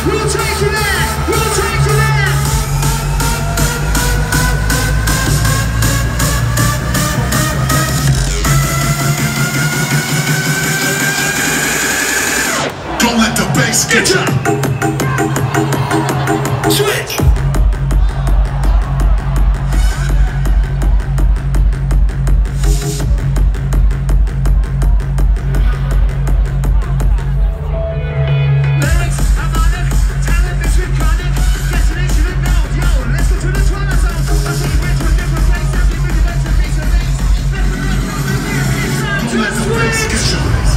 We'll take you there. We'll take you there. Don't let the bass get ya. Switch. Don't let the bass get ya.